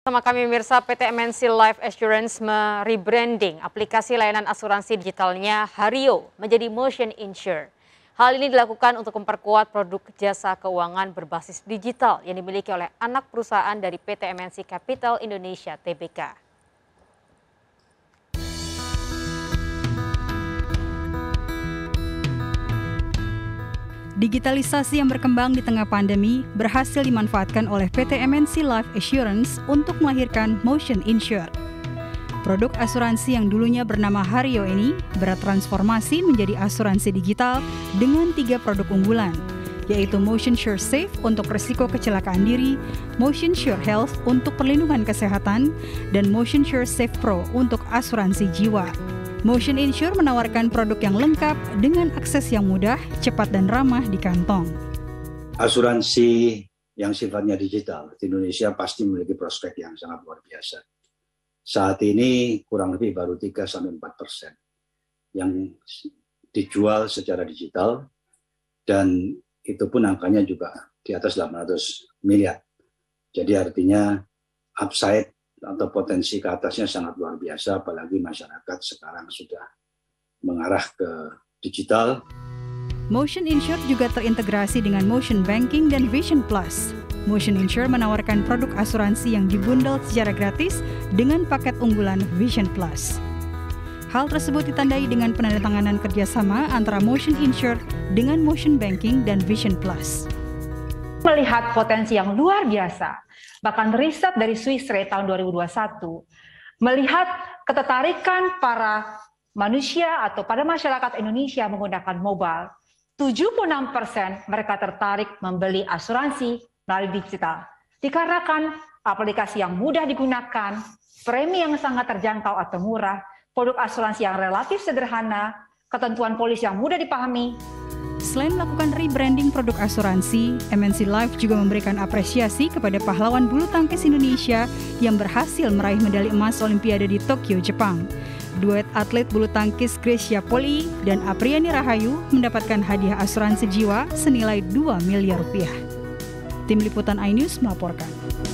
Sama kami pemirsa, PT MNC Life Assurance merebranding aplikasi layanan asuransi digitalnya Hario menjadi Motion Insure. Hal ini dilakukan untuk memperkuat produk jasa keuangan berbasis digital yang dimiliki oleh anak perusahaan dari PT MNC Capital Indonesia Tbk. Digitalisasi yang berkembang di tengah pandemi berhasil dimanfaatkan oleh PT MNC Life Assurance untuk melahirkan Motion Insure. Produk asuransi yang dulunya bernama Hario ini bertransformasi menjadi asuransi digital dengan 3 produk unggulan, yaitu Motion Sure Safe untuk risiko kecelakaan diri, Motion Sure Health untuk perlindungan kesehatan, dan Motion Sure Safe Pro untuk asuransi jiwa. Motion Insure menawarkan produk yang lengkap dengan akses yang mudah, cepat, dan ramah di kantong. Asuransi yang sifatnya digital di Indonesia pasti memiliki prospek yang sangat luar biasa. Saat ini kurang lebih baru 3-4% yang dijual secara digital, dan itu pun angkanya juga di atas 800 miliar. Jadi artinya upside atau potensi ke atasnya sangat luar biasa, apalagi masyarakat sekarang sudah mengarah ke digital. Motion Insure juga terintegrasi dengan Motion Banking dan Vision Plus. Motion Insure menawarkan produk asuransi yang dibundel secara gratis dengan paket unggulan Vision Plus. Hal tersebut ditandai dengan penandatanganan kerjasama antara Motion Insure dengan Motion Banking dan Vision Plus. Melihat potensi yang luar biasa, bahkan riset dari Swiss Re tahun 2021 melihat ketertarikan para manusia atau pada masyarakat Indonesia menggunakan mobile, 76% mereka tertarik membeli asuransi melalui digital. Dikarenakan aplikasi yang mudah digunakan, premi yang sangat terjangkau atau murah, produk asuransi yang relatif sederhana, ketentuan polis yang mudah dipahami. Selain melakukan rebranding produk asuransi, MNC Life juga memberikan apresiasi kepada pahlawan bulu tangkis Indonesia yang berhasil meraih medali emas Olimpiade di Tokyo, Jepang. Duet atlet bulu tangkis Grecia Poli dan Apriani Rahayu mendapatkan hadiah asuransi jiwa senilai 2 miliar rupiah. Tim Liputan iNews melaporkan.